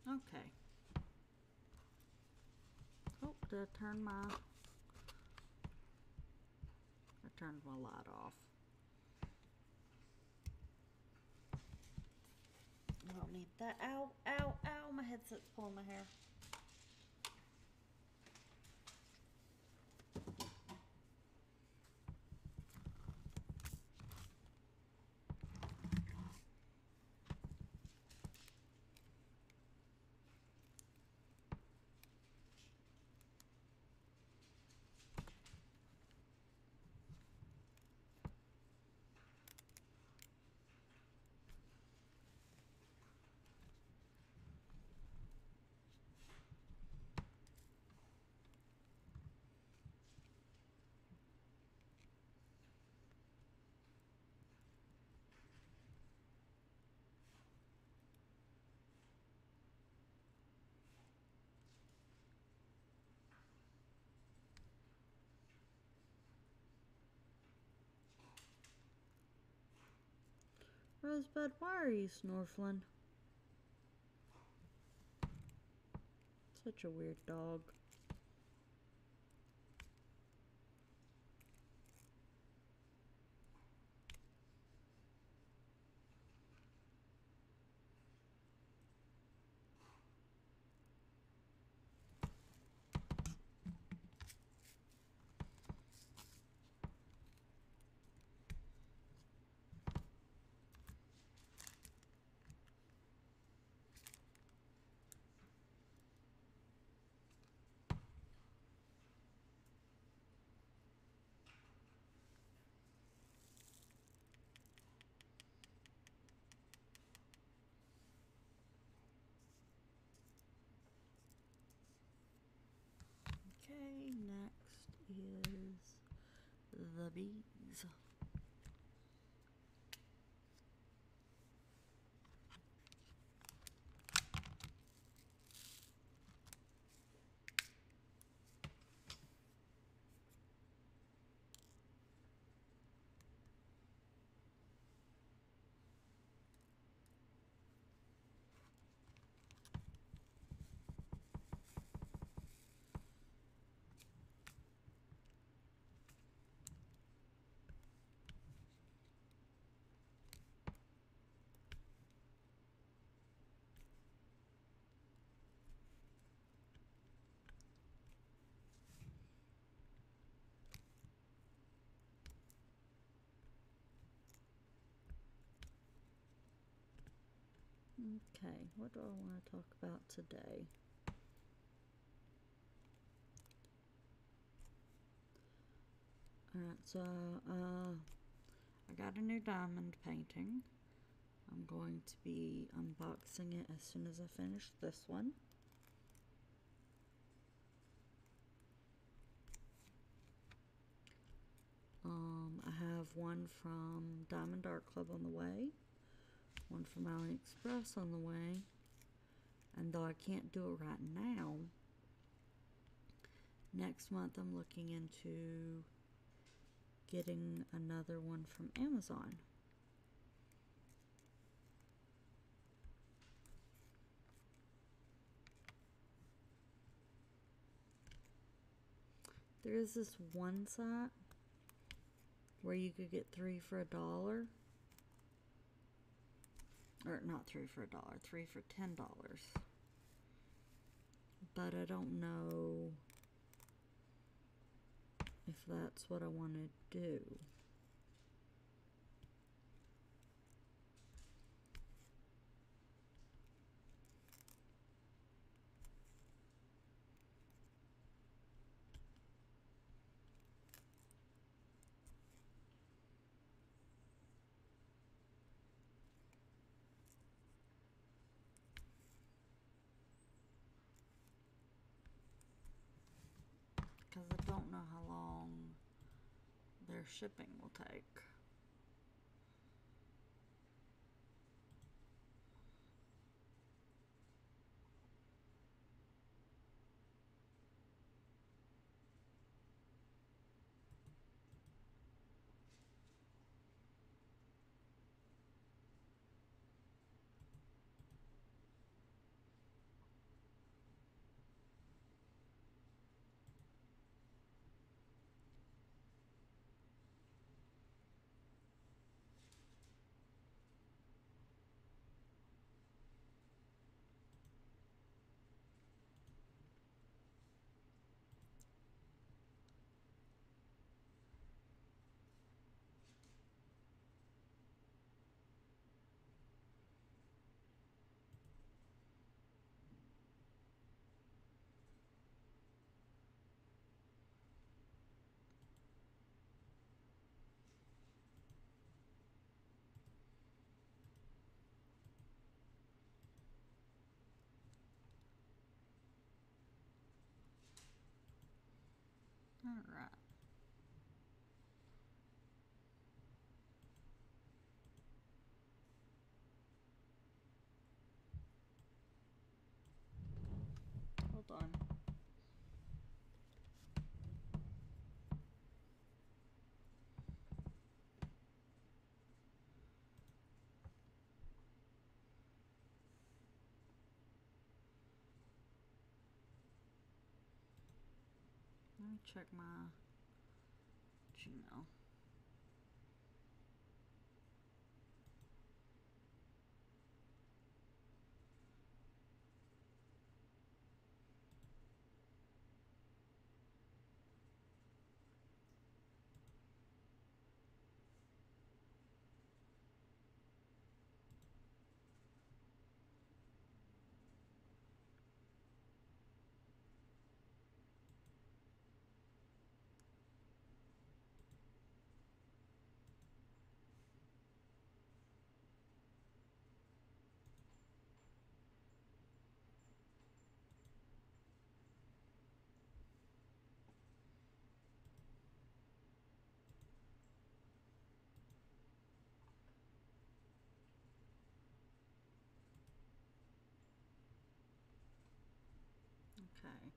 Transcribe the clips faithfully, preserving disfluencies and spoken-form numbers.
Okay. Oh, did I turn my... I turned my light off. I don't need that. Ow, ow, ow, my headset's pulling my hair. Rosebud, why are you snorkeling? Such a weird dog. Okay, next is the bees. Okay, what do I want to talk about today? Alright, so uh, I got a new diamond painting. I'm going to be unboxing it as soon as I finish this one. Um, I have one from Diamond Art Club on the way, one from AliExpress on the way, and though I can't do it right now, next month I'm looking into getting another one from Amazon. There is this one site where you could get three for a dollar. Or not three for a dollar, three for ten dollars. But I don't know if that's what I want to do. Because I don't know how long their shipping will take. Alright. Hold on. Let me check my Gmail. Okay.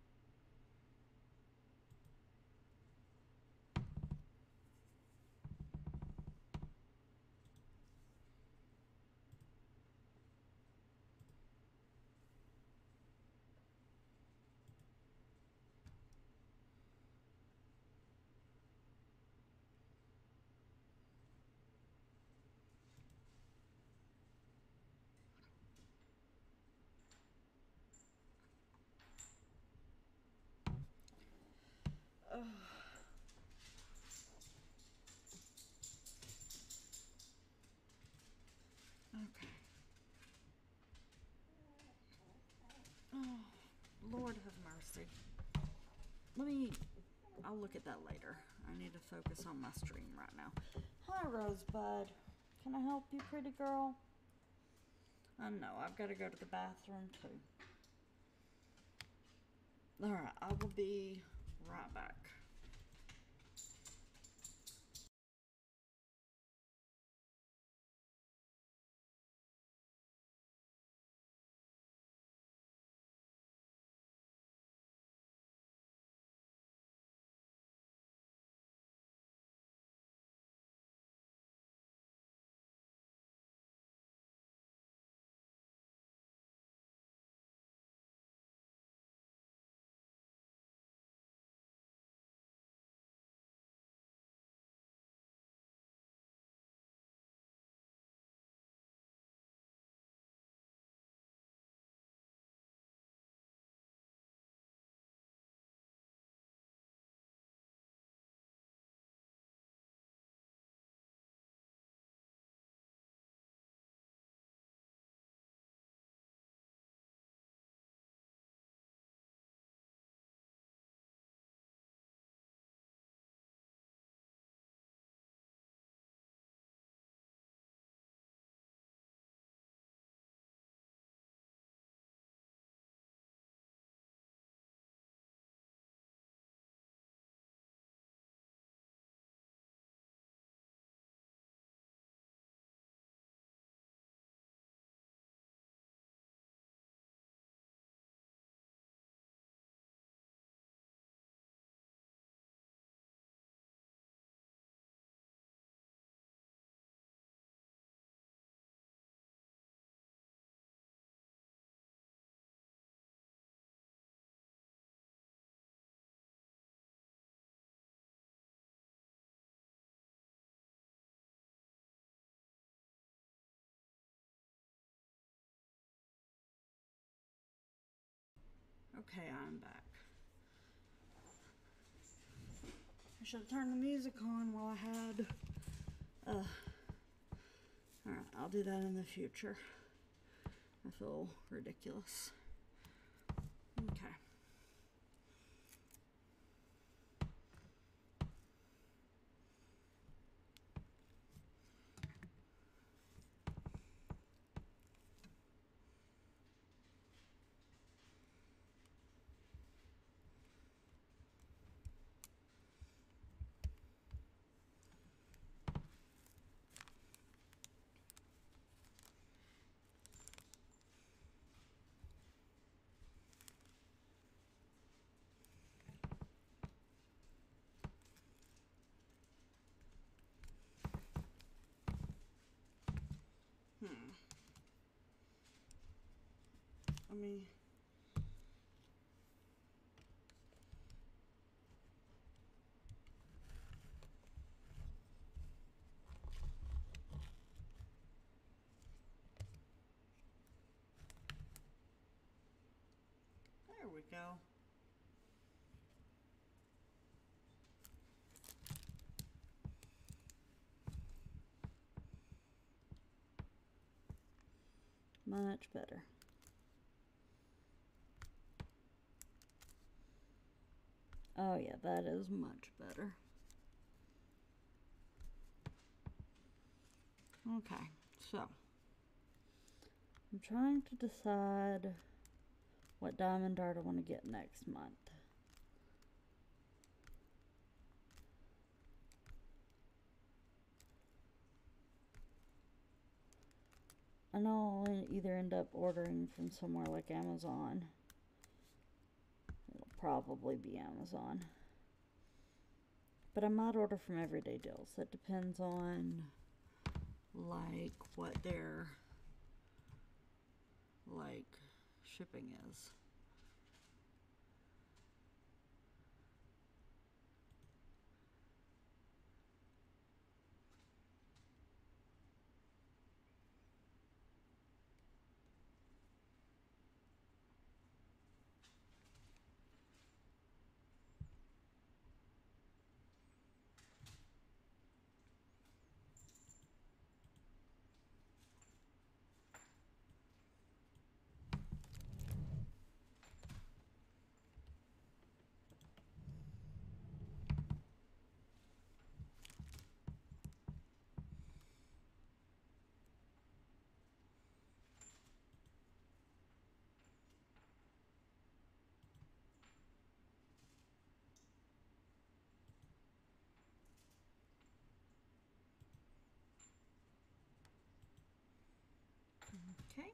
Ugh. Okay. Oh, Lord have mercy. Let me, I'll look at that later. I need to focus on my stream right now. Hi, Rosebud. Can I help you, pretty girl? I know, I've got to go to the bathroom, too. Alright, I will be right back. Okay, I'm back. I should have turned the music on while I had. Uh, Alright, I'll do that in the future. I feel ridiculous. Okay. Let me. There we go. Much better. Oh yeah, that is much better. Okay, so I'm trying to decide what diamond dart I want to get next month. I know I'll either end up ordering from somewhere like Amazon. It'll probably be Amazon. But I might order from Everyday Deals. That depends on like what their like shipping is. Okay.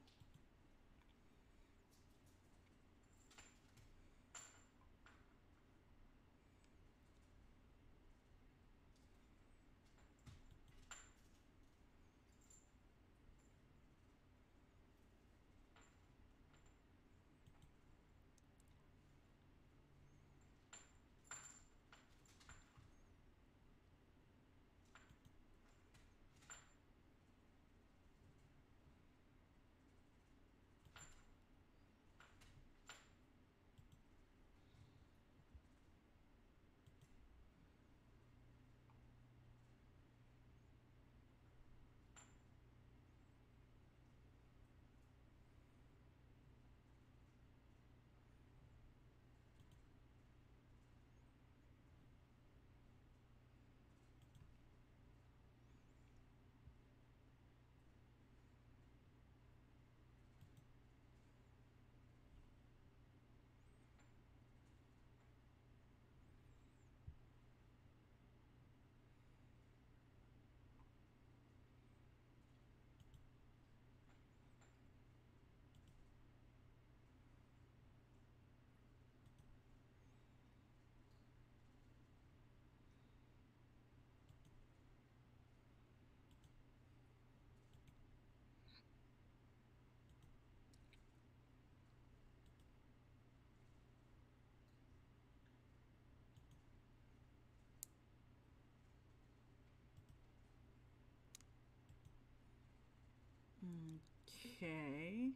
Okay.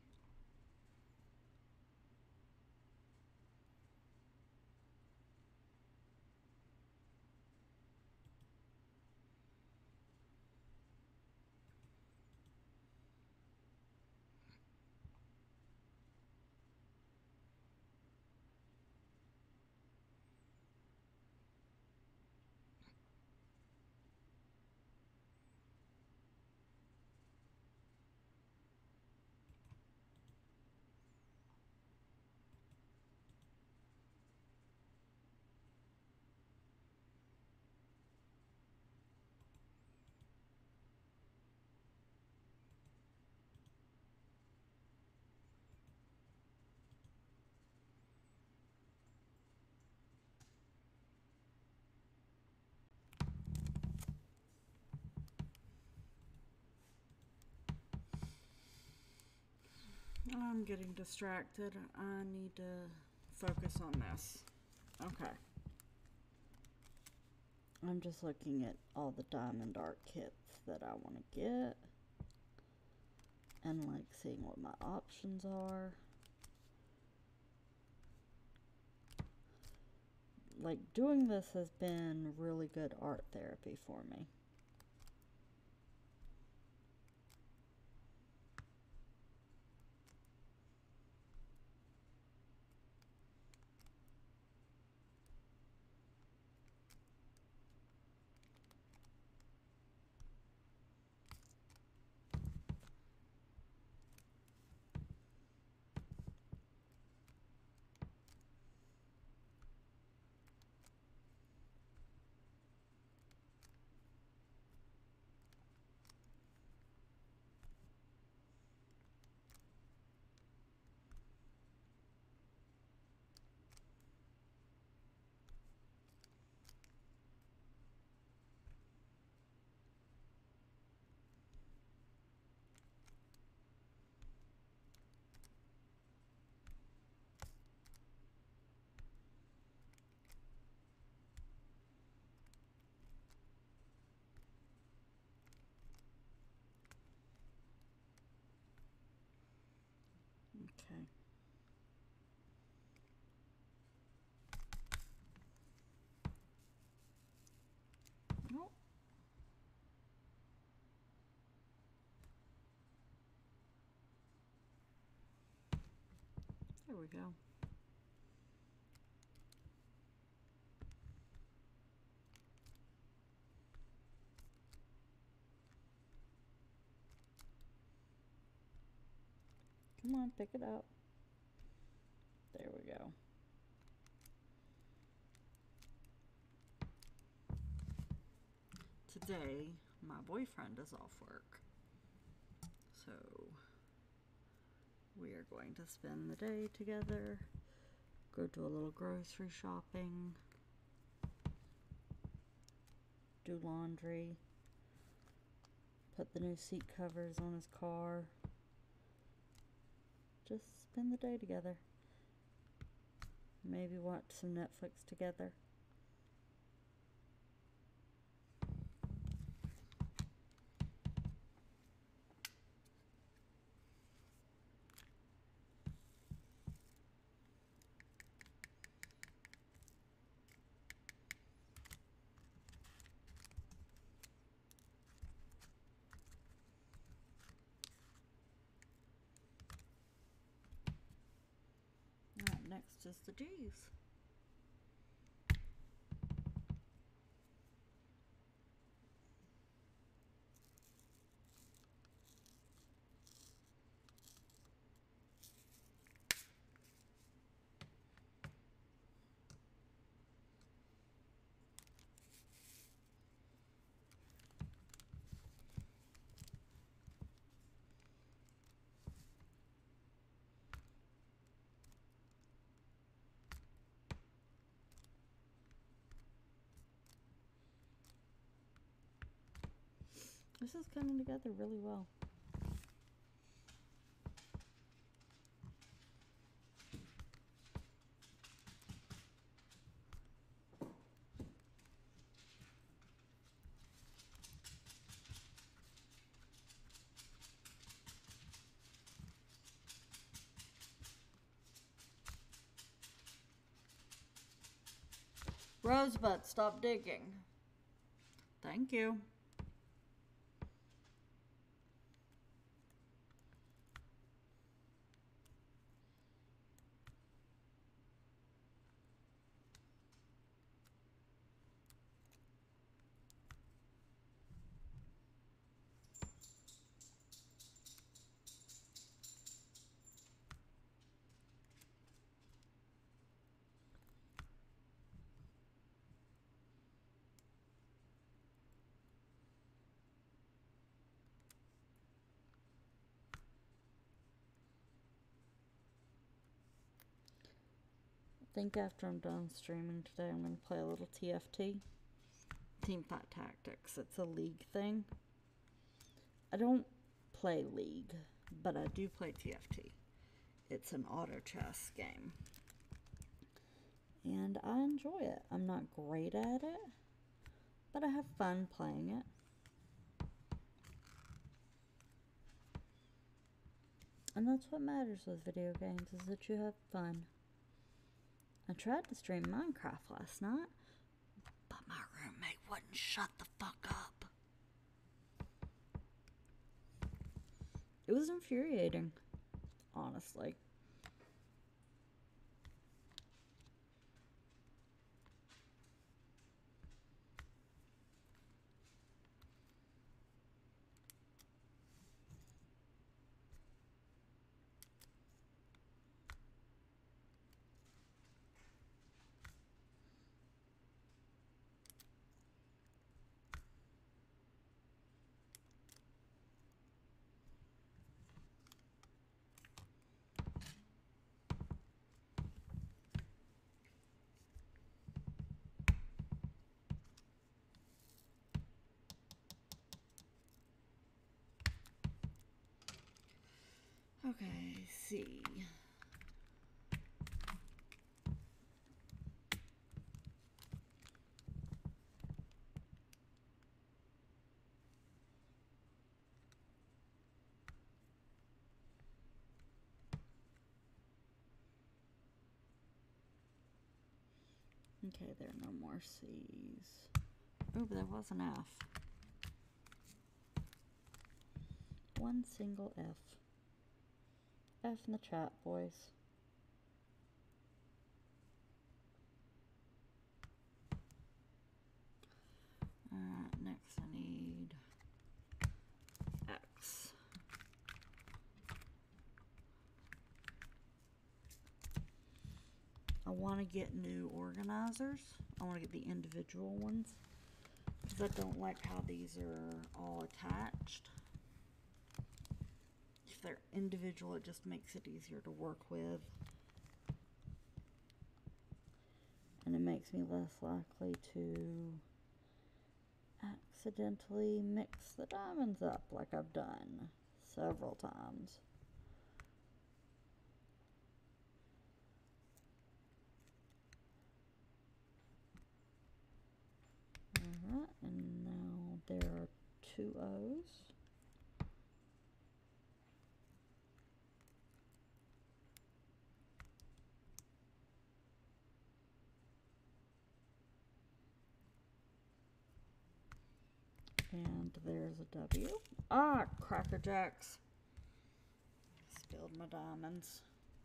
I'm getting distracted. I need to focus on this. Okay. I'm just looking at all the diamond art kits that I want to get. And like seeing what my options are. Like doing this has been really good art therapy for me. Okay. Nope. There we go. Come on, pick it up. There we go. Today, my boyfriend is off work. So, we are going to spend the day together, go do a little grocery shopping, do laundry, put the new seat covers on his car. Just spend the day together. Maybe watch some Netflix together. Alright, next is the G's. This is coming together really well. Rosebud, stop digging. Thank you. I think after I'm done streaming today, I'm going to play a little T F T. Teamfight Tactics. It's a League thing. I don't play League, but I do play T F T. It's an auto chess game. And I enjoy it. I'm not great at it, but I have fun playing it. And that's what matters with video games, is that you have fun. I tried to stream Minecraft last night, but my roommate wouldn't shut the fuck up. It was infuriating, honestly. Okay, see. Okay, there are no more C's. Oh, but there was an F. One single F. F in the chat, boys. Alright, next I need X. I want to get new organizers. I want to get the individual ones, because I don't like how these are all attached. If they're individual, it just makes it easier to work with. And it makes me less likely to accidentally mix the diamonds up like I've done several times. Alright, and now there are two O's. And there's a W. Ah, Cracker Jacks. Spilled my diamonds.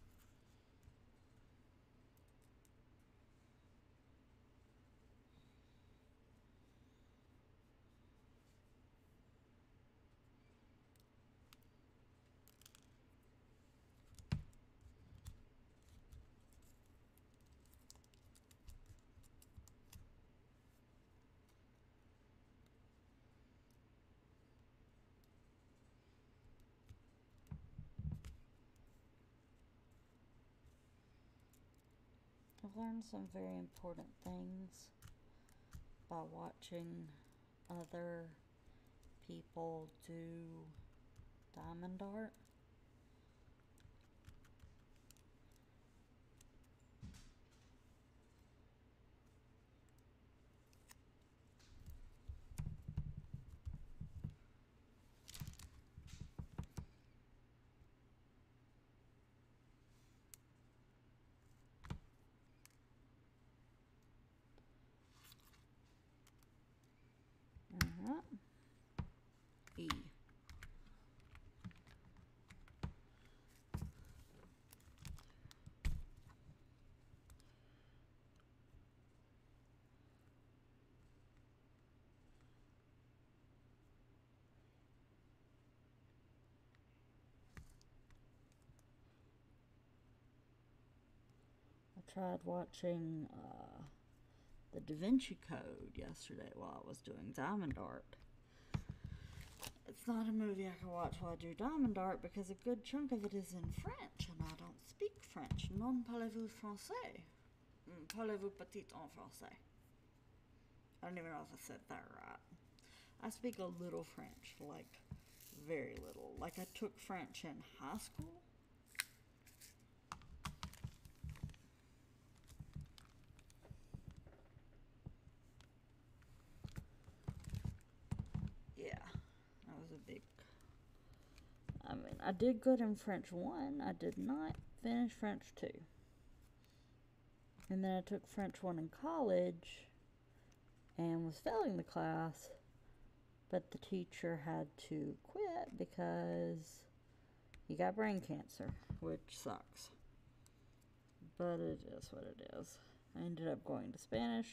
I've learned some very important things by watching other people do diamond art. Alright. E. I tried watching uh, the Da Vinci Code yesterday while I was doing diamond art. It's not a movie I can watch while I do diamond art because a good chunk of it is in French, and I don't speak French. Non parlez-vous français? Parlez-vous petit en français? I don't even know if I said that right. I speak a little French, like very little. Like I took French in high school, mean, I did good in French one. I did not finish French two. And then I took French one in college and was failing the class, but the teacher had to quit because he got brain cancer, which sucks. But it is what it is. I ended up going to Spanish,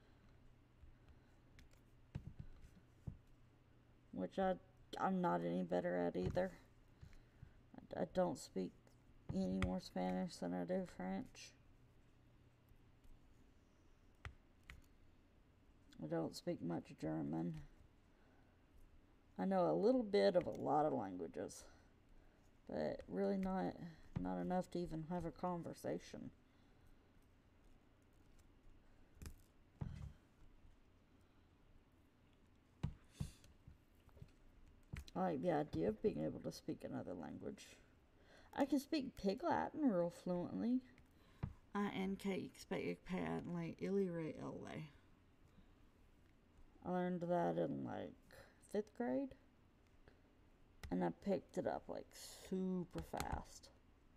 which I, I'm not any better at either. I, I don't speak any more Spanish than I do French. I don't speak much German. I know a little bit of a lot of languages, but really not not enough to even have a conversation. I like the idea of being able to speak another language. I can speak Pig Latin real fluently. I N K speak padly illyre elle. I learned that in like fifth grade, and I picked it up like super fast.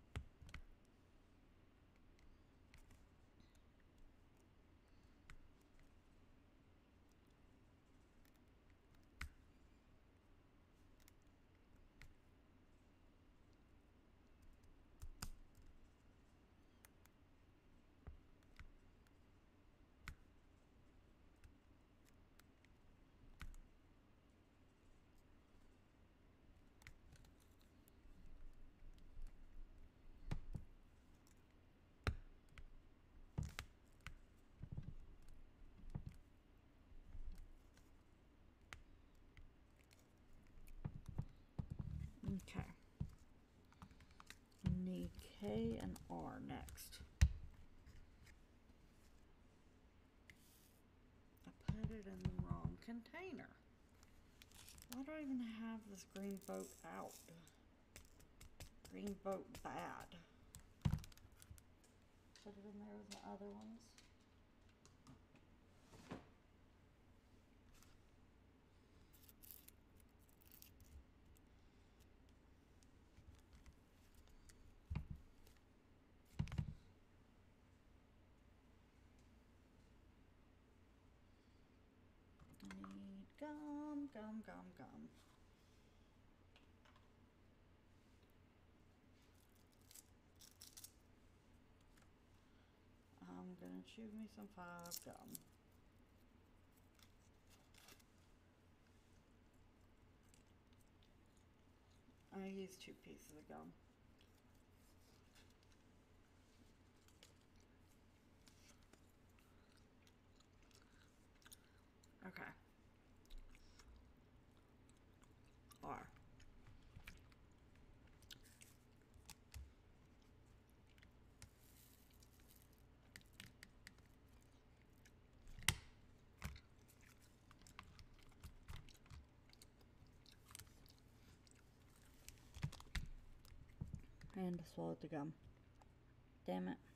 Okay. I need K and R next. I put it in the wrong container. Why do I even have this green boat out? Green boat bad. Put it in there with my other ones. I need gum, gum, gum, gum. I'm gonna chew me some five gum. I use two pieces of gum. Okay. R. And I swallowed the gum. Damn it.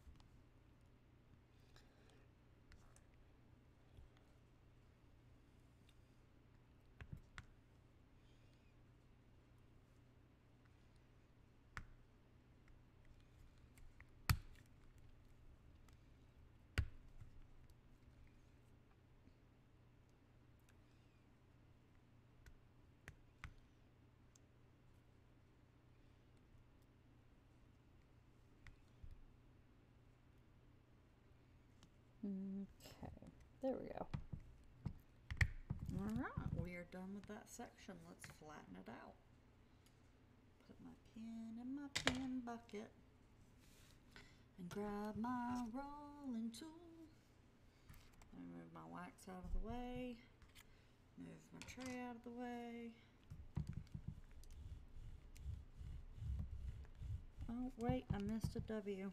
Okay, there we go. Alright, we are done with that section. Let's flatten it out. Put my pen in my pen bucket and grab my rolling tool. And move my wax out of the way. Move my tray out of the way. Oh, wait, I missed a W.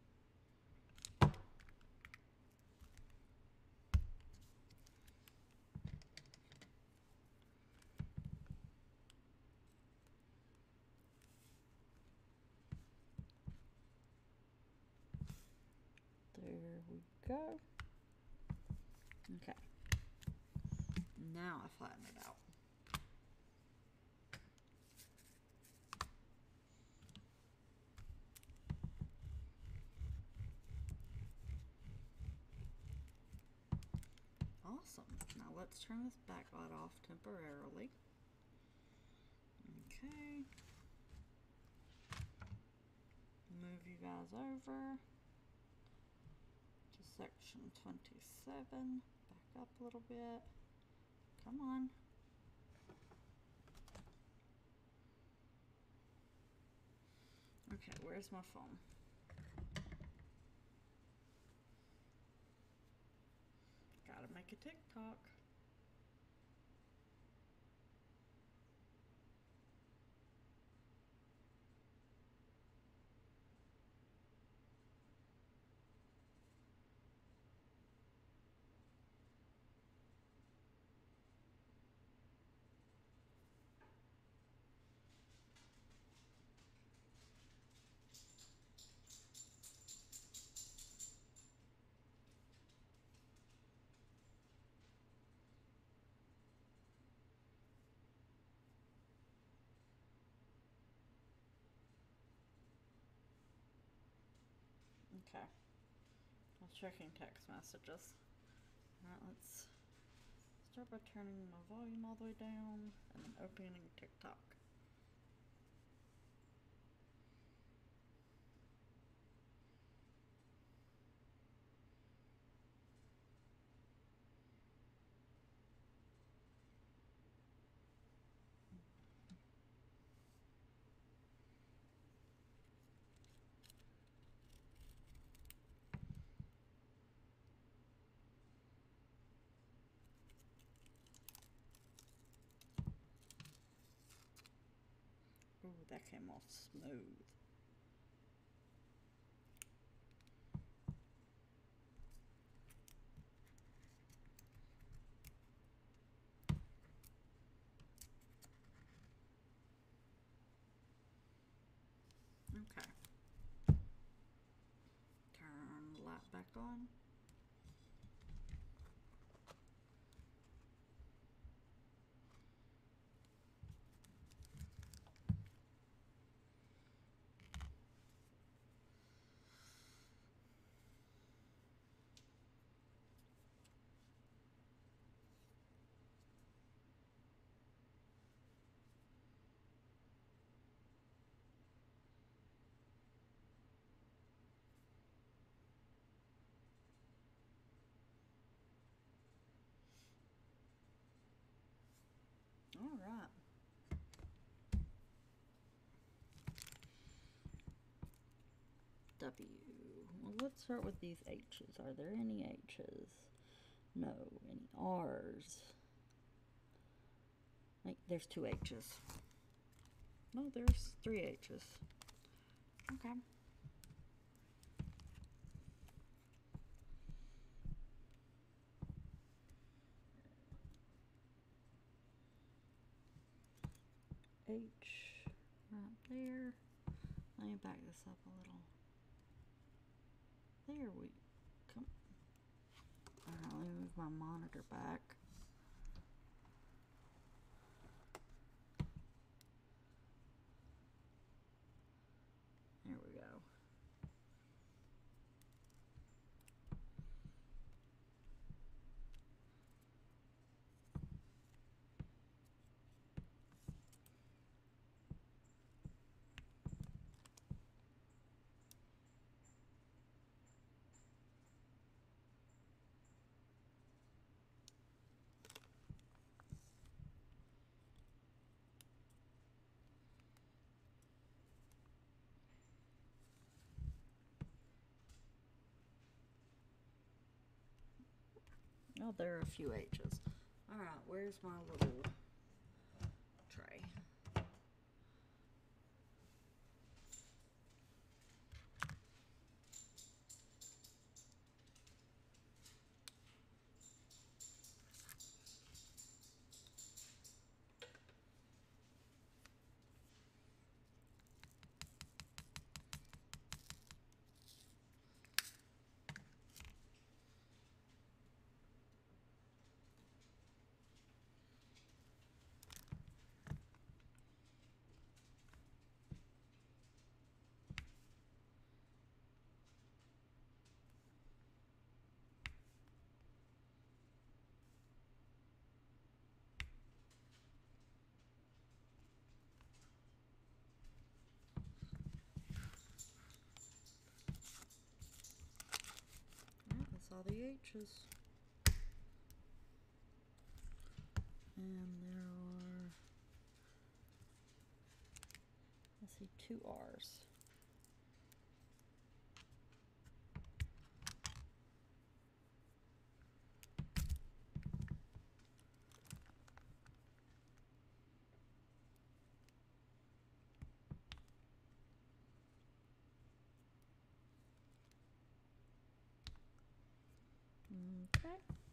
There we go. Okay. Now I flatten it out. Awesome. Now let's turn this backlight off temporarily. Okay. Move you guys over to section twenty-seven. Back up a little bit. Come on. Okay, where's my phone? Gotta make a TikTok. Okay. I was checking text messages. Alright, let's start by turning my volume all the way down and then opening TikTok. Ooh, that came off smooth. Okay. Turn the light back on. All right. W. Well, let's start with these H's. Are there any H's? No. Any R's? Like, there's two H's. No, there's three H's. Okay. H right there. Let me back this up a little. There we come. Alright, let me move my monitor back. There we go. Oh, there are a few H's. Alright, where's my little tray? saw the H's. And there are, let's see, two R's. Okay.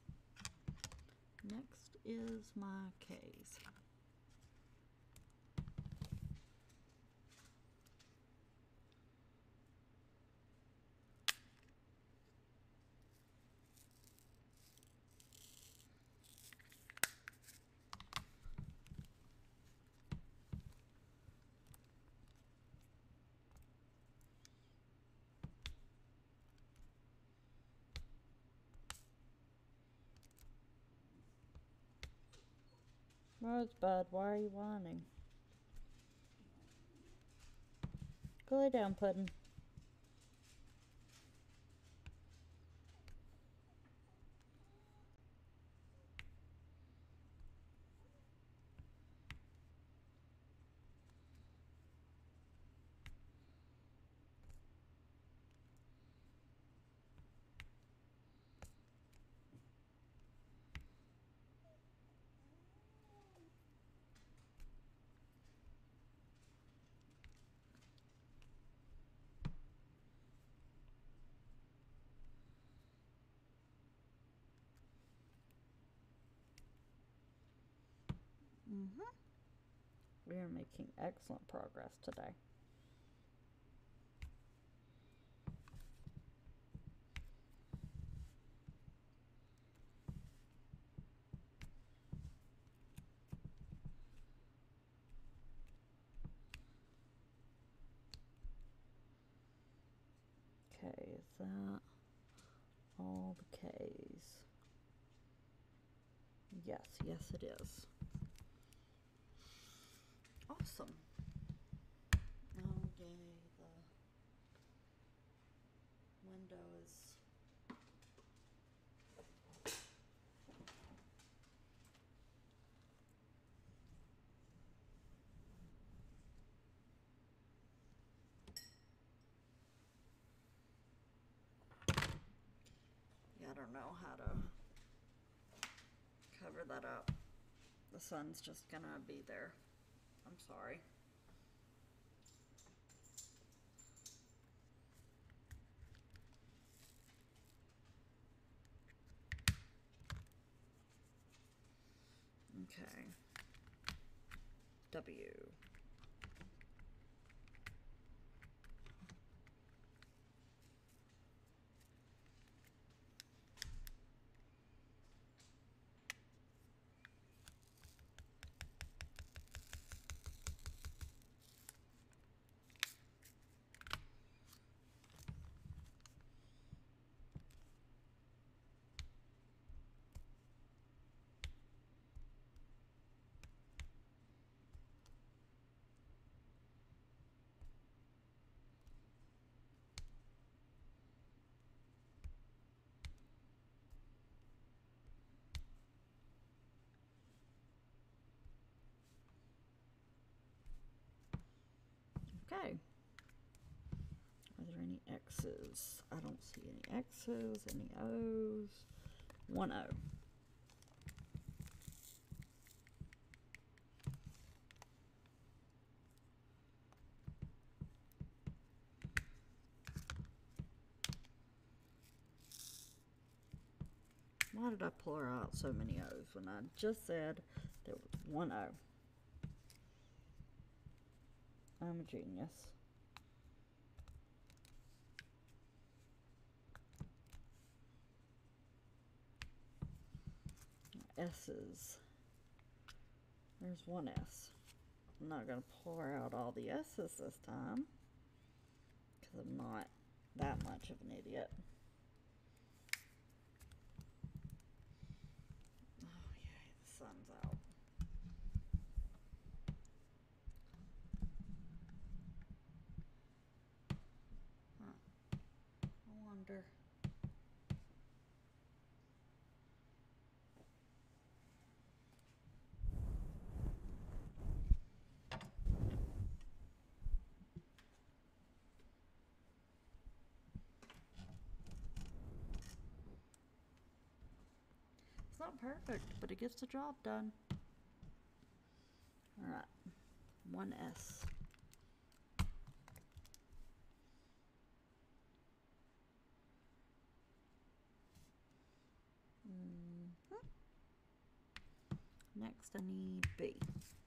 Next is my K's. Rosebud, why are you whining? Go lay down, Puddin'. Mm-hmm. We are making excellent progress today. Okay, is that all the K's? Yes, yes it is. Awesome. Oh yay, the window is yeah, I don't know how to cover that up. The sun's just gonna be there. I'm sorry. Okay. W. Okay. Are there any X's? I don't see any X's, any O's. One O. Why did I pull out so many O's when I just said there was one O? I'm a genius. S's. There's one S. I'm not going to pour out all the S's this time because I'm not that much of an idiot. Oh yay, the sun's out. Huh. I wonder. not perfect, but it gets the job done. Alright, one S. Mm-hmm. Next I need B.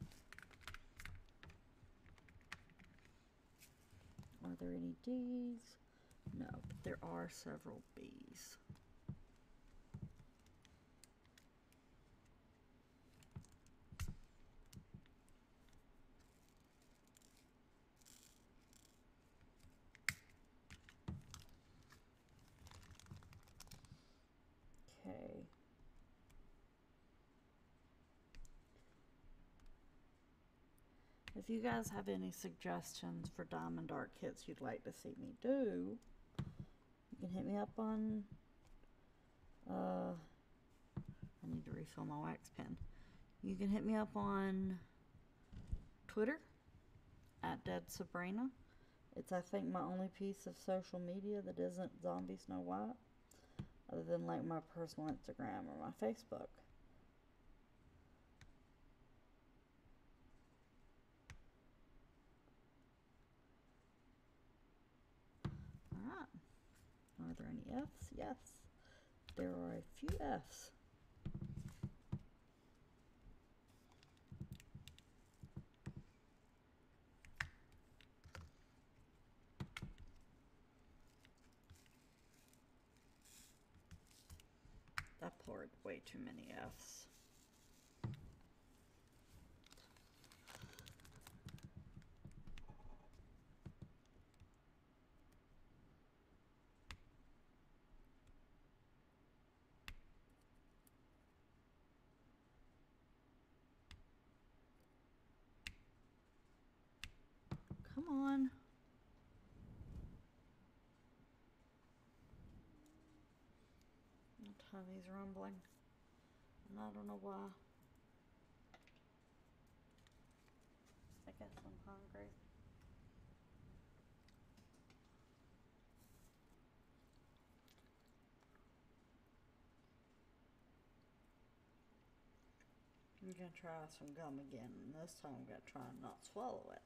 Are there any D's? No, but there are several B's. Okay. If you guys have any suggestions for diamond art kits you'd like to see me do, you can hit me up on, uh, I need to refill my wax pen. You can hit me up on Twitter, at Dead Sabrina. It's, I think, my only piece of social media that isn't Zombie Snow White, other than, like, my personal Instagram or my Facebook. Alright. Are there any F's? Yes. There are a few F's. I poured way too many F's. Come on. My tummy's rumbling, and I don't know why. I guess I'm hungry. I'm gonna try some gum again, and this time I'm gonna try and not swallow it.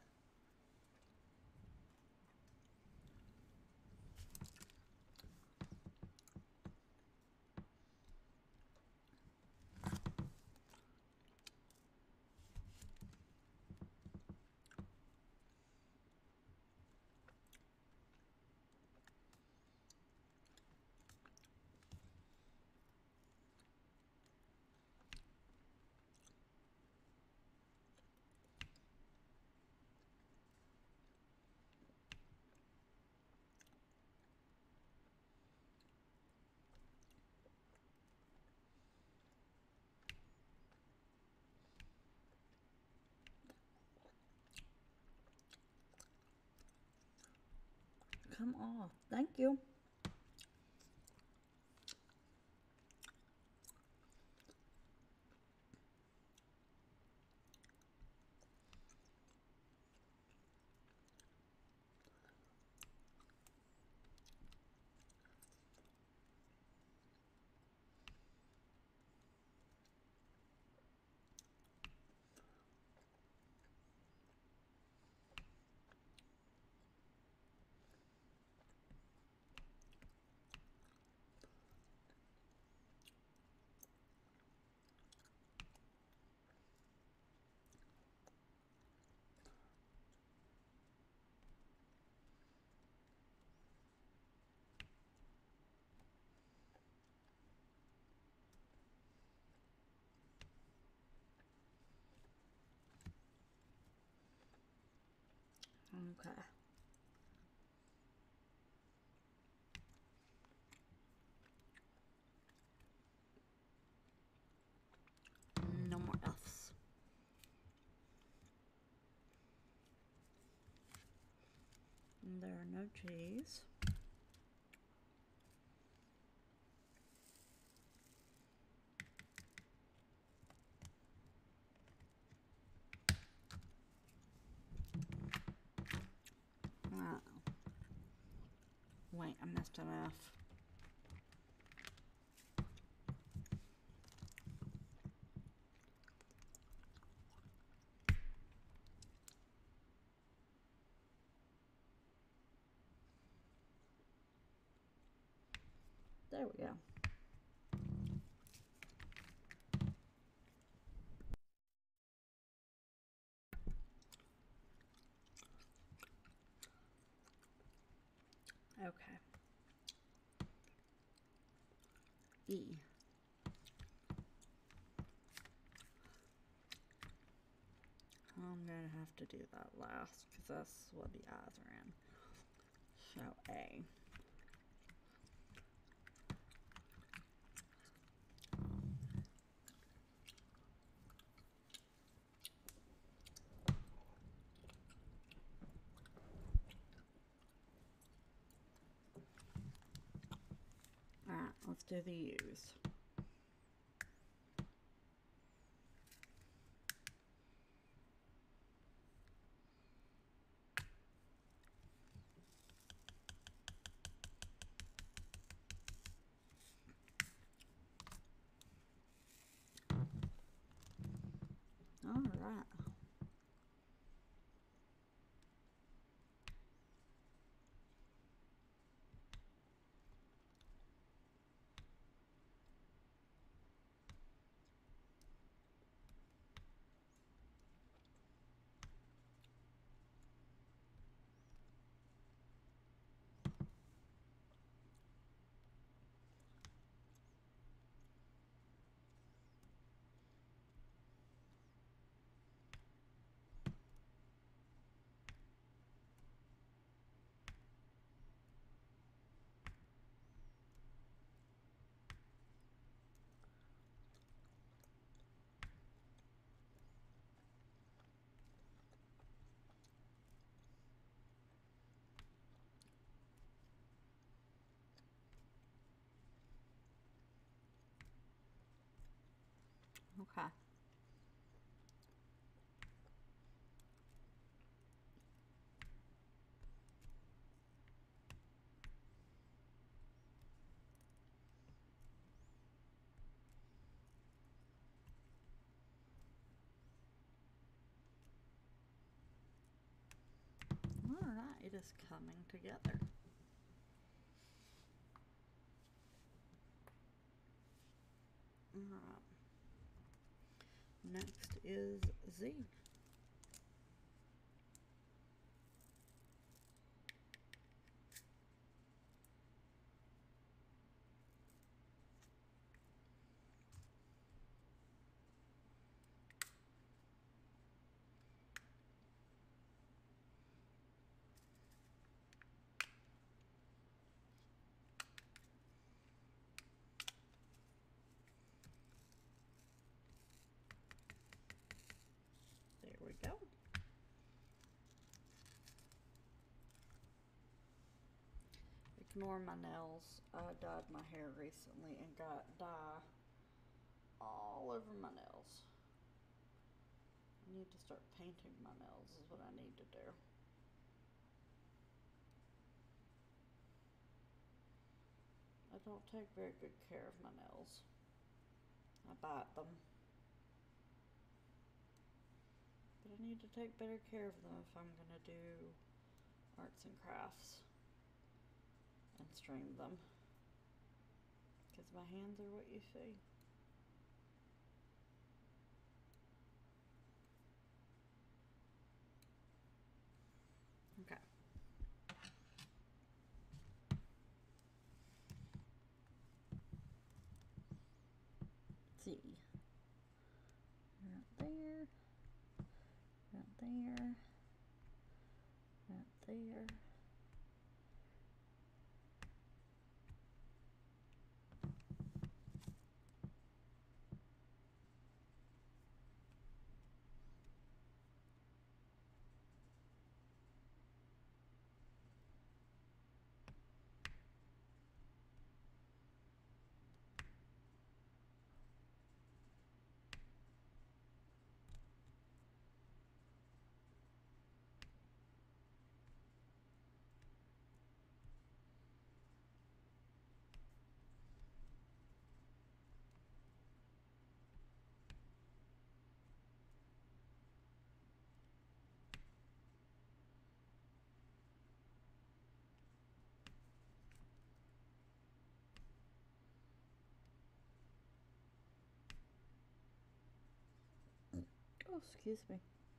Come off. Thank you. Okay. No more F's. And there are no G's. Wow. Wait, I missed an F. There we go. Okay. E. I'm gonna have to do that last because that's what the eyes are in. So A. Alright, let's do the U's. Alright. Okay. Alright, it is coming together. Alright. Next is Z. There we go. Ignore my nails. I dyed my hair recently and got dye all over my nails. I need to start painting my nails is what I need to do. I don't take very good care of my nails. I bite them. But I need to take better care of them if I'm going to do arts and crafts and stream them. Because my hands are what you see. Okay. See. Right there. Right there. Right there. Oh, excuse me.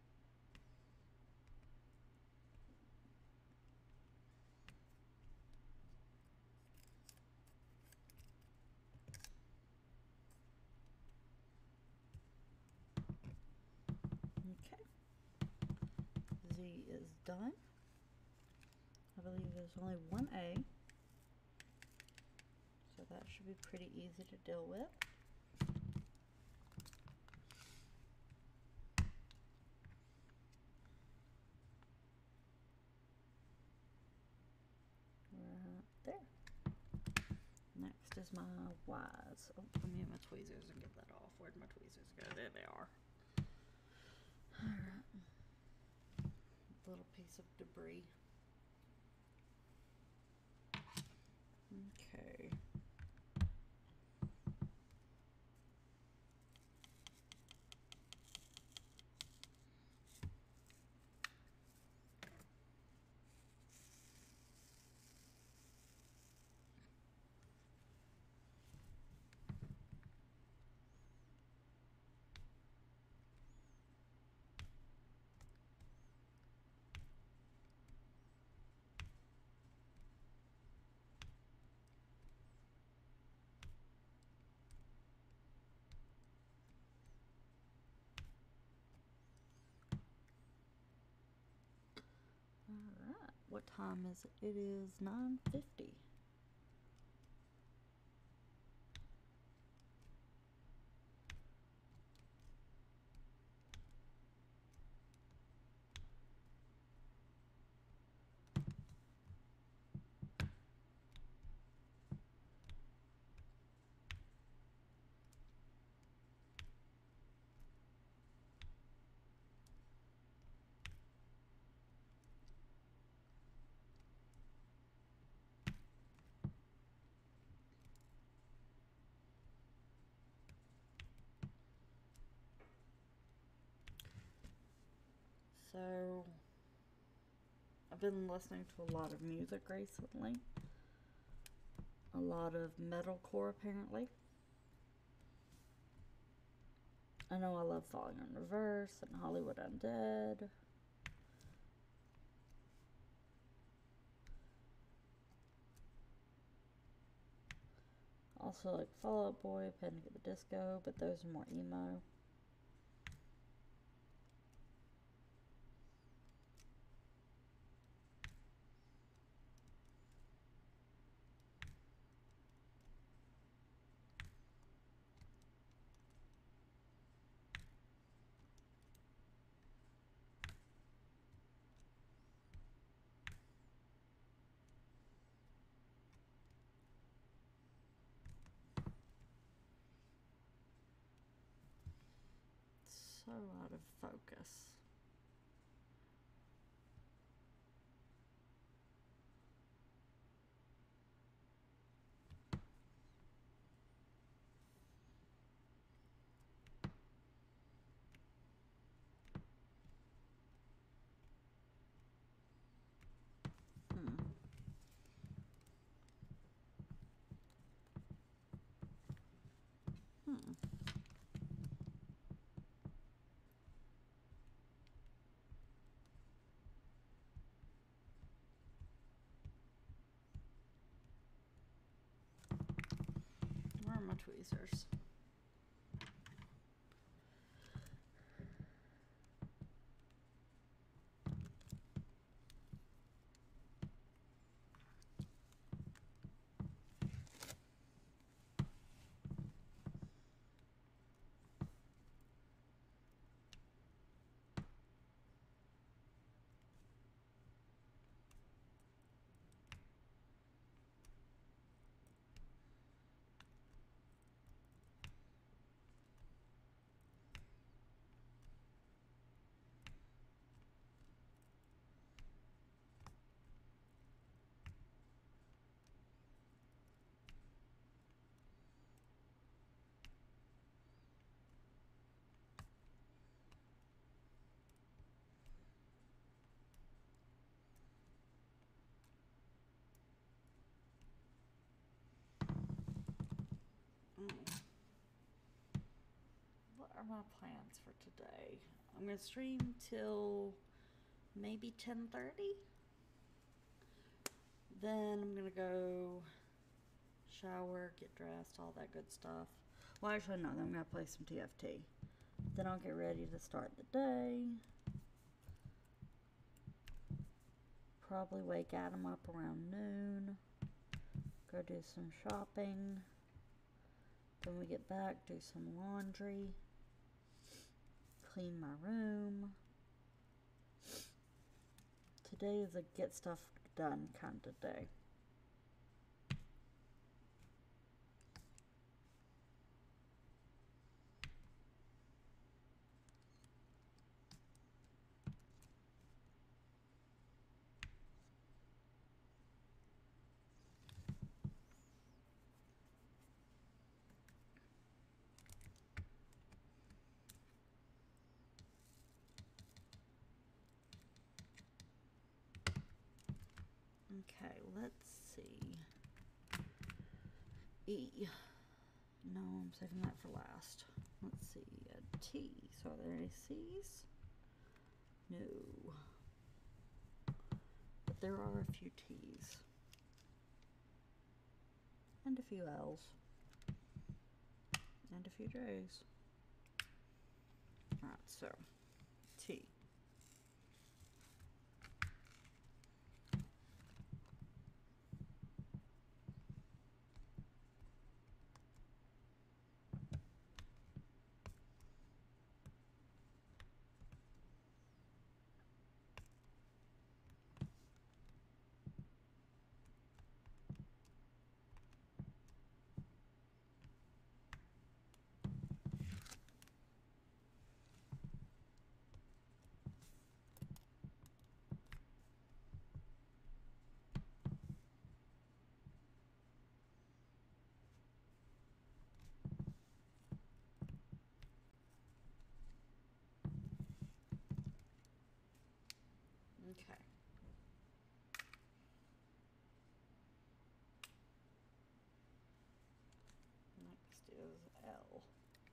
Okay. Z is done. I believe there's only one A. So that should be pretty easy to deal with. Right there. Next is my Y's. Oh, let me get my tweezers and get that off. Where'd my tweezers go? There they are. Alright. Little piece of debris. Okay. Alright, what time is it? It is nine fifty. So, I've been listening to a lot of music recently. A lot of metalcore, apparently. I know I love Falling in Reverse and Hollywood Undead. Also like Fall Out Boy, Panic at the Disco, but those are more emo. So out of focus. Hmm. Hmm. Where are my tweezers? What are my plans for today? I'm gonna stream till maybe ten thirty. Then I'm gonna go shower, get dressed, all that good stuff. Well, actually, no, then I'm gonna play some T F T. Then I'll get ready to start the day. Probably wake Adam up around noon. Go do some shopping. Then we get back, do some laundry. Clean my room. Today is a get stuff done kind of day. Okay, let's see. E. No, I'm saving that for last. Let's see. A T. So are there any C's? No. But there are a few T's. And a few L's. And a few J's. Alright, so T. Okay. Next is L.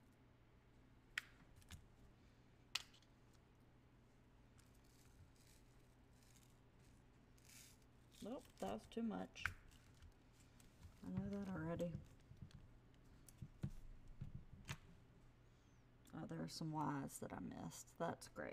Nope, that was too much. I know that already. Oh, there are some Y's that I missed. That's great.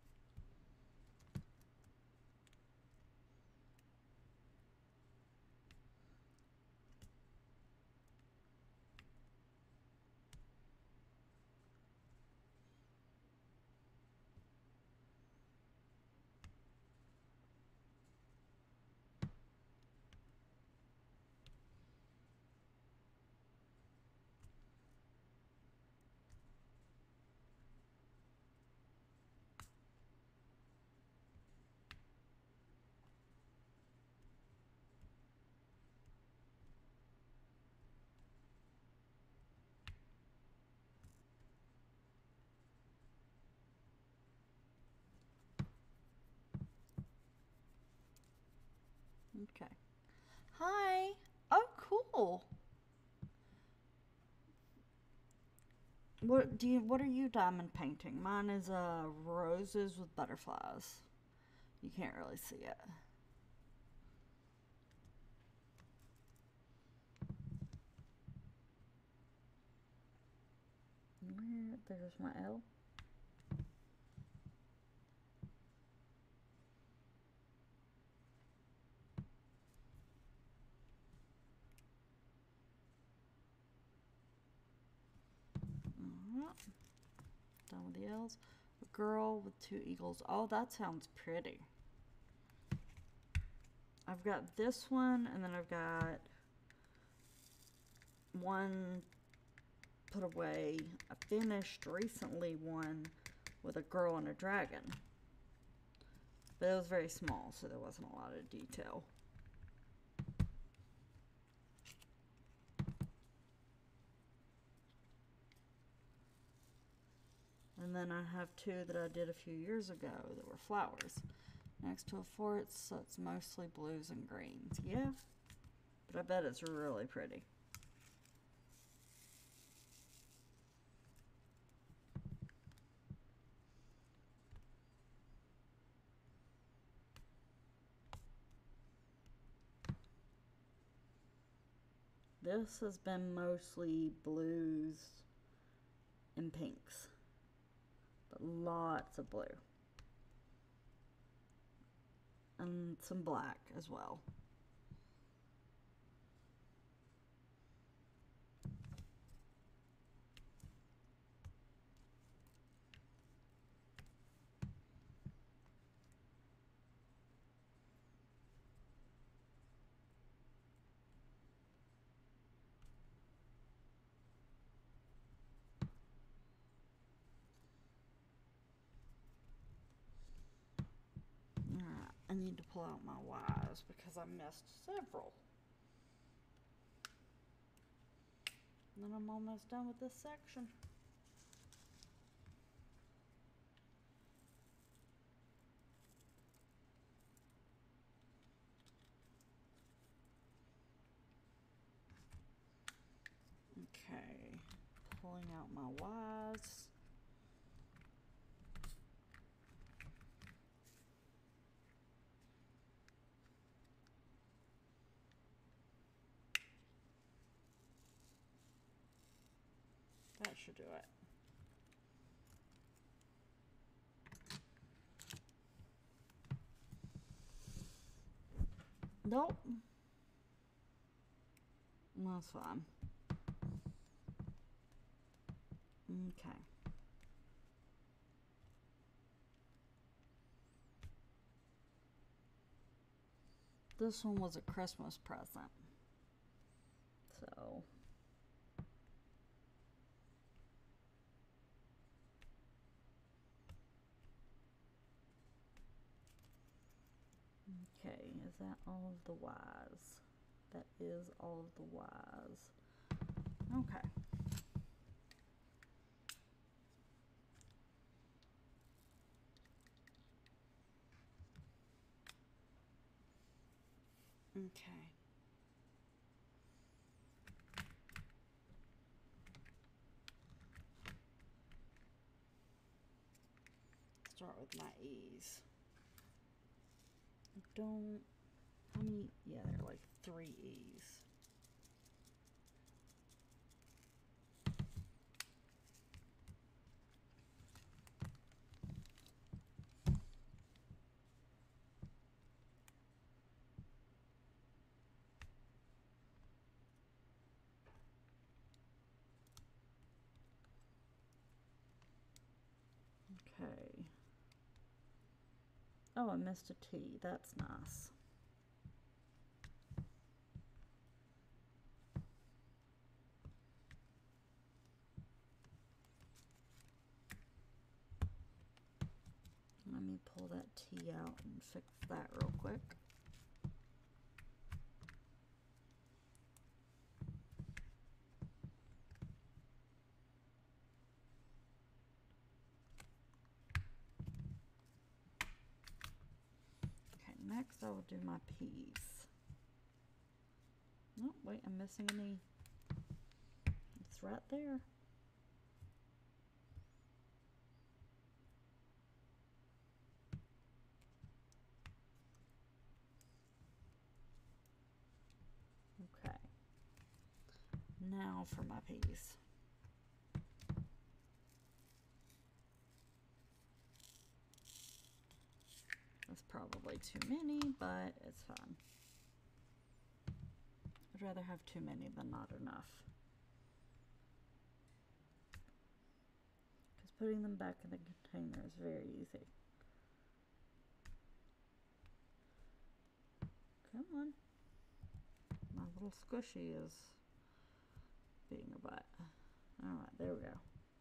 Okay. Hi. Oh, cool. What do you? What are you diamond painting? Mine is uh roses with butterflies. You can't really see it. Where? There's my L. Alright. Done with the L's. A girl with two eagles. Oh, that sounds pretty. I've got this one, and then I've got one put away. I finished recently one with a girl and a dragon. But it was very small, so there wasn't a lot of detail. And then I have two that I did a few years ago that were flowers. Next to a fort, so it's mostly blues and greens. Yeah, but I bet it's really pretty. this has been mostly blues and pinks, but lots of blue and some black as well. I need to pull out my Y's because I missed several. And then I'm almost done with this section. Okay, pulling out my Y's. That should do it. Nope. That's fine. Okay. This one was a Christmas present. So. Okay, is that all of the Y's? That is all of the Y's. Okay. Okay. Start with my E's. I don't, how many, yeah, there are like three E's. Okay. Oh, I missed a T. That's nice. Let me pull that T out and fix that real quick. Okay, next I will do my P's. Oh, wait, I'm missing an E. It's right there. Okay. Now for my P's. That's probably too many, but it's fine. I'd rather have too many than not enough. Because putting them back in the container is very easy. Come on. My little squishy is being a butt. Alright, there we go.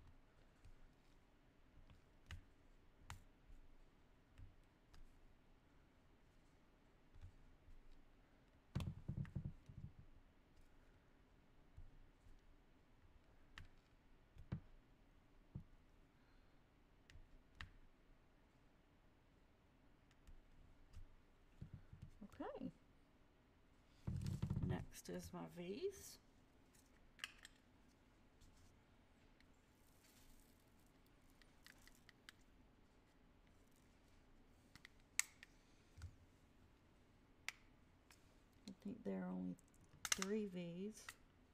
Okay. Next is my V's. I think there are only three V's.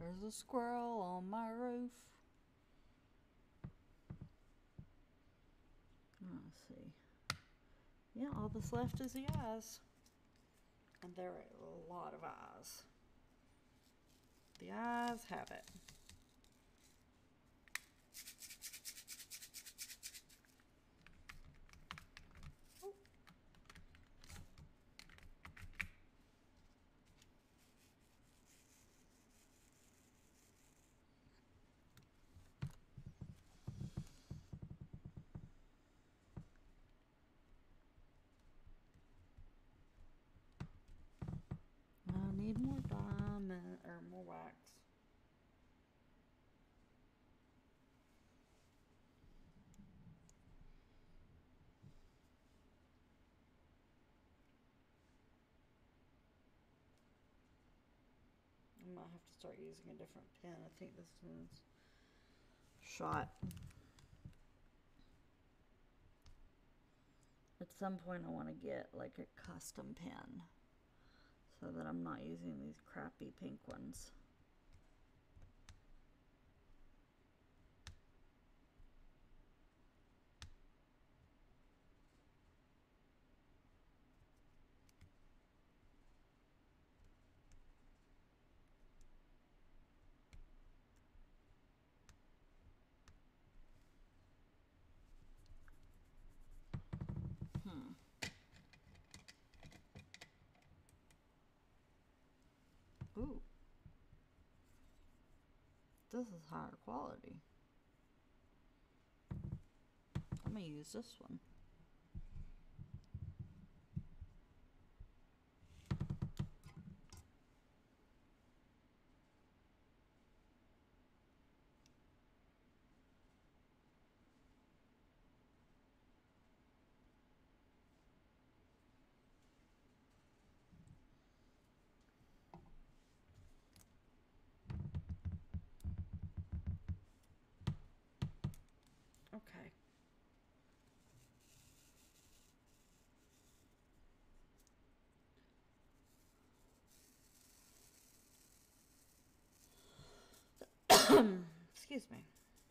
There's a squirrel on my roof. Let's see. Yeah, all that's left is the eyes. And there are a lot of eyes. The eyes have it. I need more diamond or more wax. I might have to start using a different pen. I think this one's shot. At some point I want to get like a custom pen so that I'm not using these crappy pink ones. Hmm. Ooh. This is higher quality. I'm gonna use this one. Okay. Excuse me.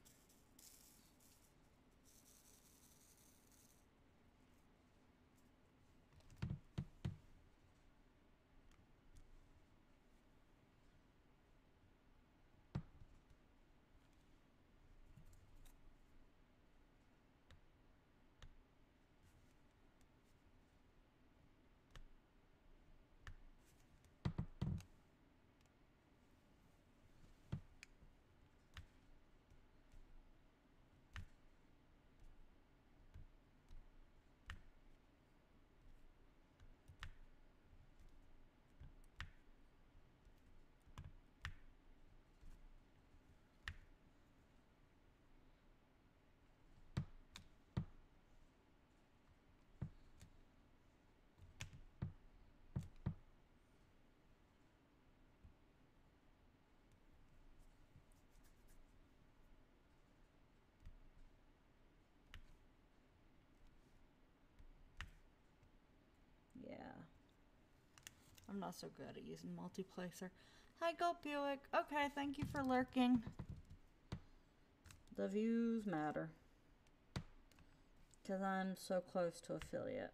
Yeah. I'm not so good at using multiplacer. Hi, Go Buick. Okay, thank you for lurking. The views matter. Because I'm so close to affiliate.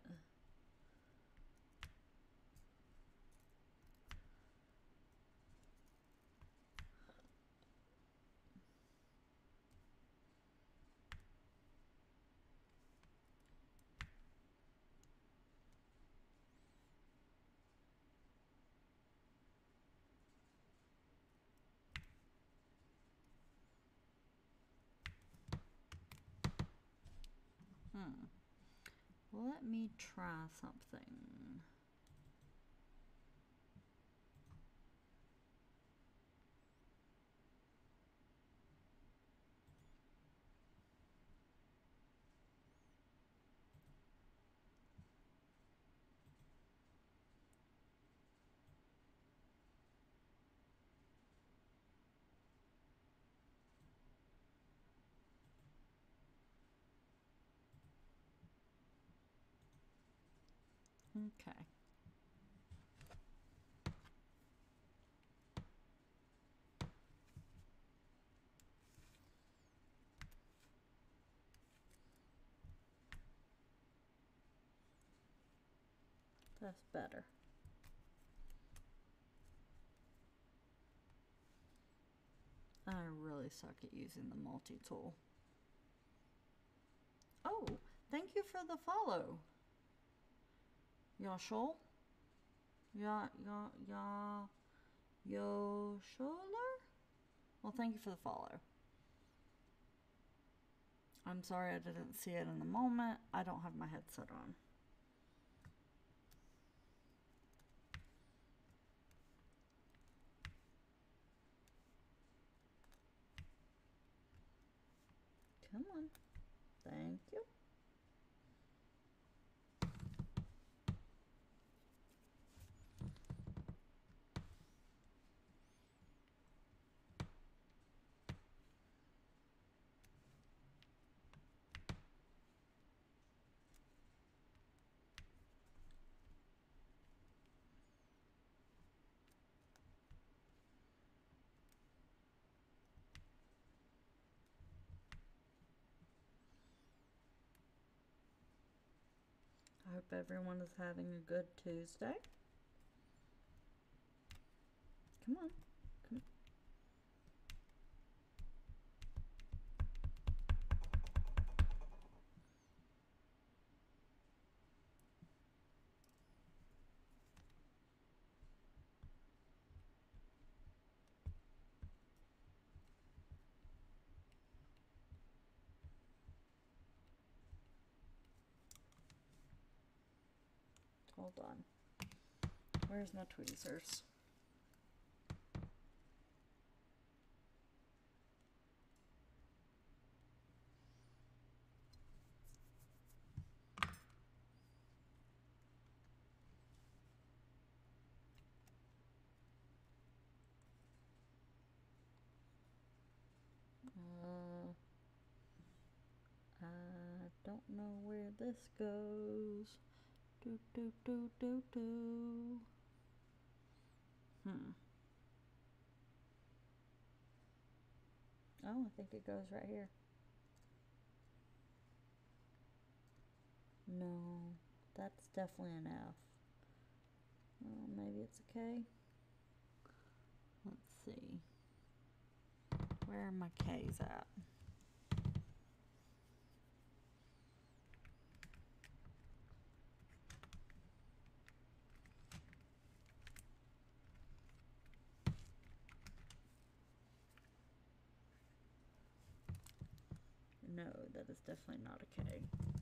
Hmm. Let me try something. Okay. That's better. I really suck at using the multi-tool. Oh, thank you for the follow. Yoshol? Ya, ya, ya, Yosholer? Well, thank you for the follow. I'm sorry I didn't see it in the moment. I don't have my headset on. Come on. Thank you. I hope everyone is having a good Tuesday. Come on. Come on. Hold on. Where's my tweezers? Uh, I don't know where this goes. Do, do, do, do, do. Hmm. Oh, I think it goes right here. No, that's definitely an F. Well, maybe it's a K. Let's see. Where are my K's at? No, that is definitely not a K.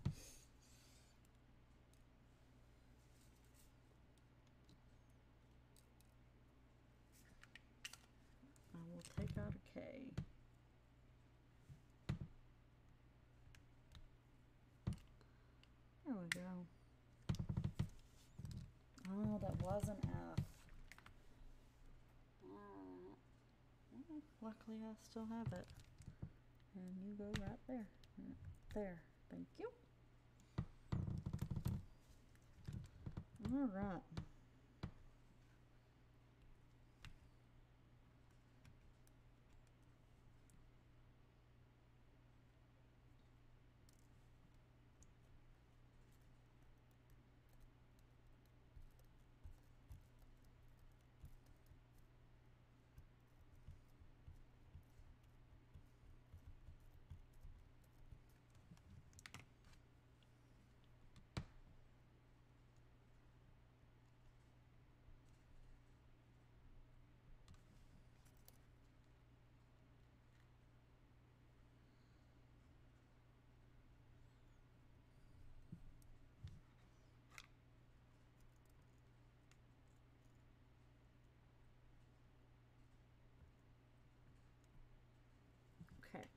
I will take out a K. There we go. Oh, that was an F. Uh, luckily I still have it. And you go right there. There. Thank you. All right. Okay.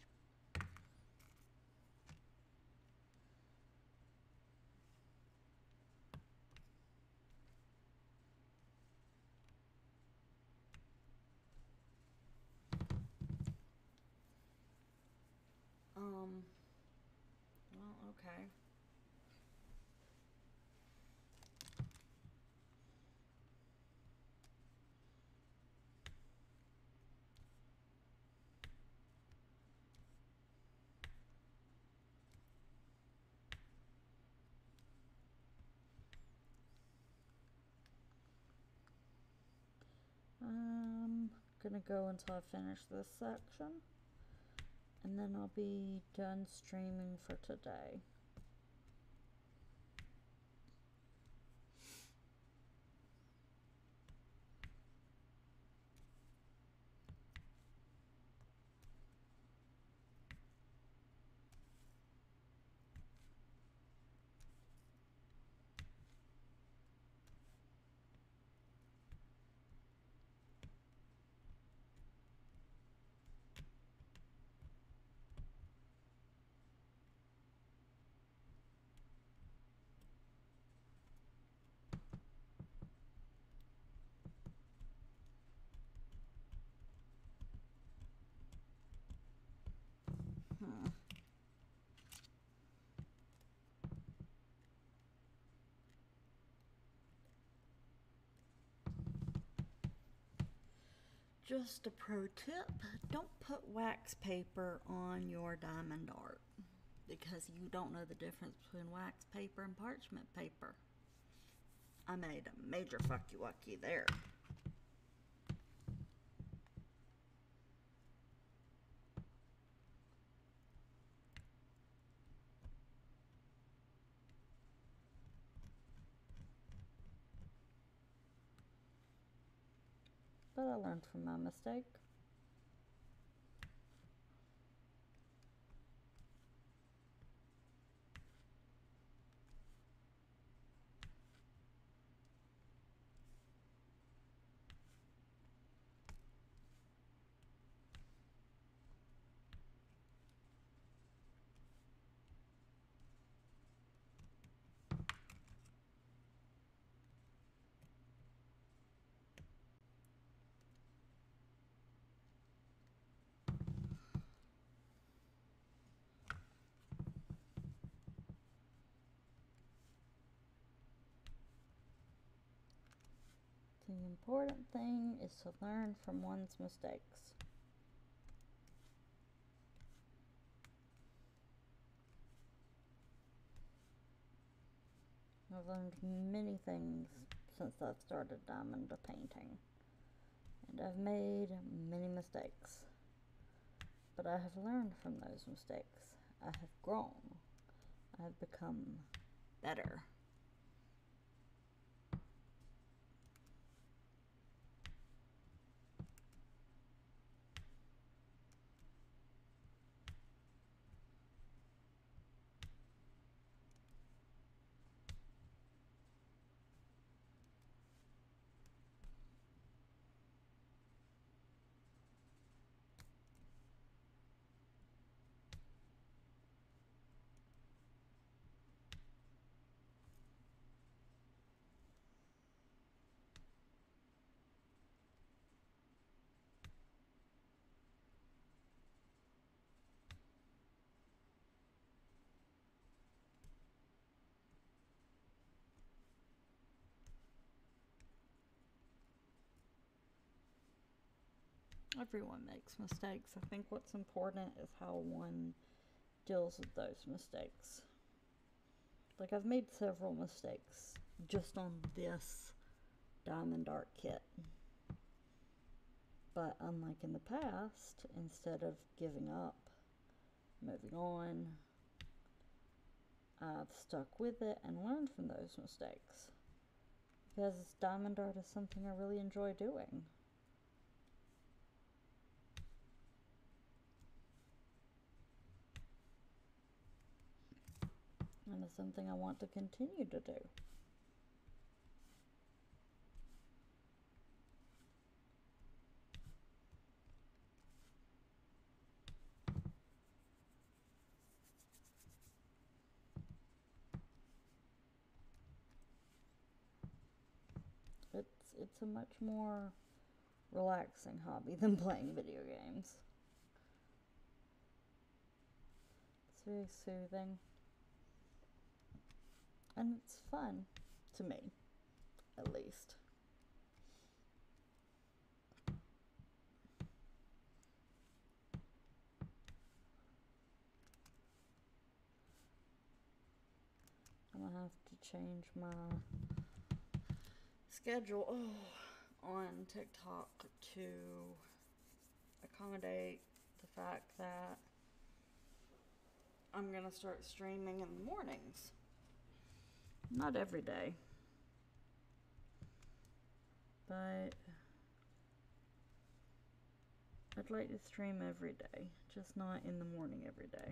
Um, well, okay. gonna go until I finish this section, and then I'll be done streaming for today. Hmm. Just a pro tip, don't put wax paper on your diamond art because you don't know the difference between wax paper and parchment paper. I made a major fucky wucky there. But I learned from my mistake. The important thing is to learn from one's mistakes. I've learned many things since I've started diamond painting, and I've made many mistakes. But I have learned from those mistakes. I have grown. I have become better. Everyone makes mistakes. I think what's important is how one deals with those mistakes. Like, I've made several mistakes just on this diamond art kit. But unlike in the past, instead of giving up, moving on, I've stuck with it and learned from those mistakes. Because diamond art is something I really enjoy doing. And it's something I want to continue to do. It's, it's a much more relaxing hobby than playing video games. It's very soothing. And it's fun, to me, at least. I'm gonna have to change my schedule oh, on TikTok to accommodate the fact that I'm gonna start streaming in the mornings. Not every day, but I'd like to stream every day, just not in the morning every day.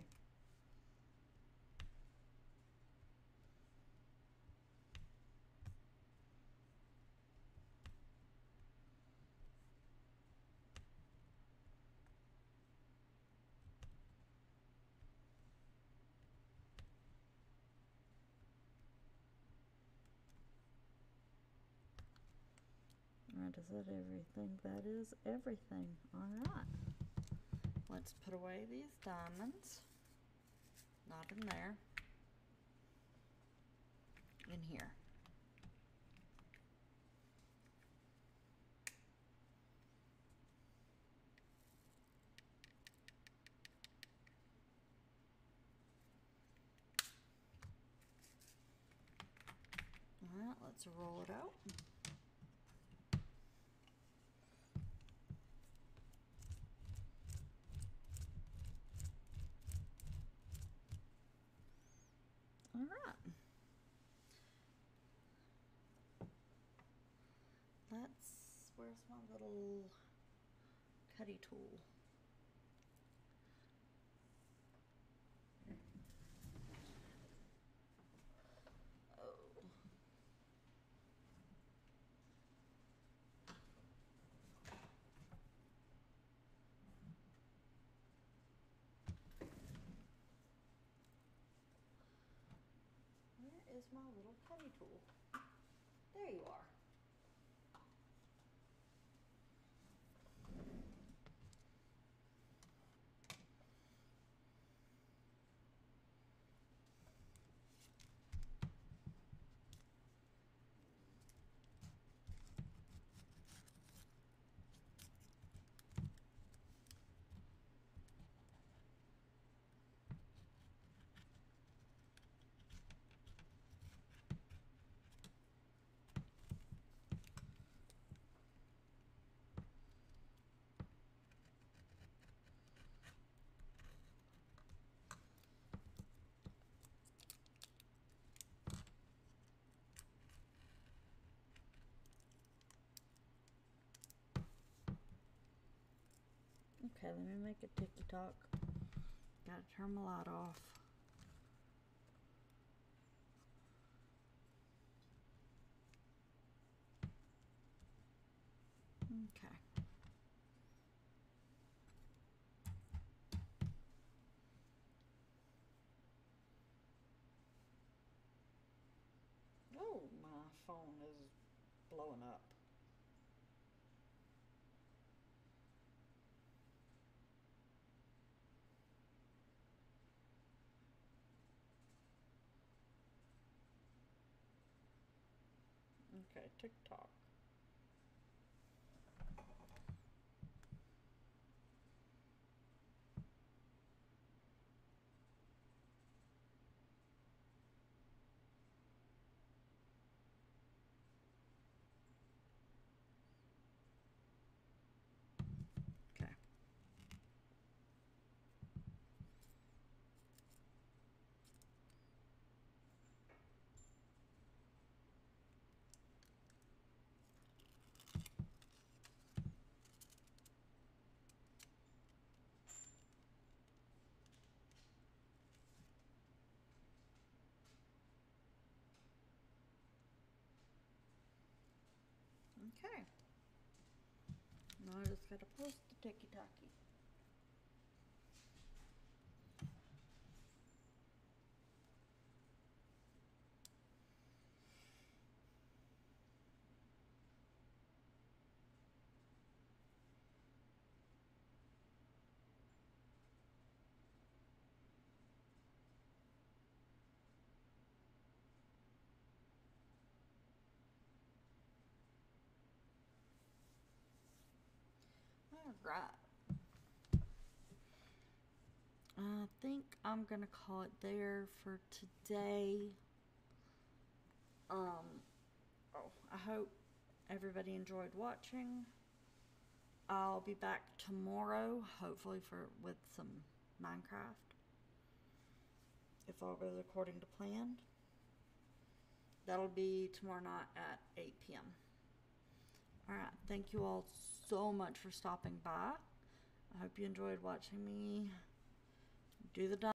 That is it, everything. That is everything. Alright. Let's put away these diamonds. Not in there. In here. Alright, let's roll it out. Alright. Let's, where's my little cutty tool? Oh. Where is my little cutty tool? There you are. Okay, let me make a ticky-tock. Gotta turn my light off. Okay. Oh, my phone is blowing up. Okay, TikTok. Okay. Okay. Now I just gotta post the ticky-tacky. Alright. I think I'm gonna call it there for today. Um, oh, I hope everybody enjoyed watching. I'll be back tomorrow, hopefully for with some Minecraft. If all goes according to plan. That'll be tomorrow night at eight p m Alright, thank you all so much for stopping by. I hope you enjoyed watching me do the